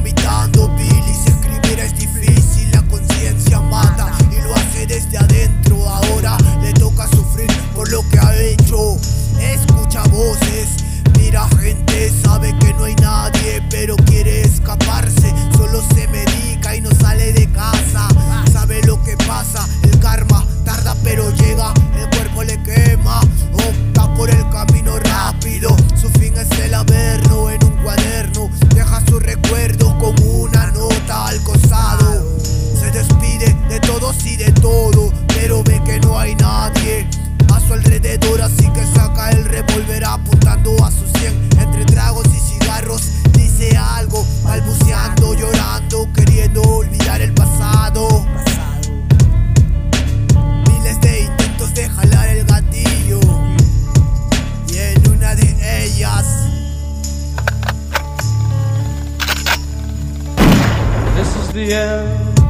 vomitando bilis. Escribir es difícil, la conciencia mata y lo hace desde adentro. Ahora le toca sufrir por lo que ha hecho. Escucha voces, mira gente, sabe que no hay nadie, pero quiere escaparse. Solo se medica y no sale de casa. Sabe lo que pasa, el karma tarda pero llega, el cuerpo le quema. Opta por el camino rápido, su fin es el averno. En un cuaderno deja sus recuerdos con una nota al costado. Se despide de todos y de todo, pero ve que no hay nadie a su alrededor, así que saca el revólver apuntando a sus 100. Entre tragos y cigarros dice algo, balbuceando, llorando, queriendo olvidar el pasado. Miles de intentos de jalar el gatillo, y en una de ellas This is the end.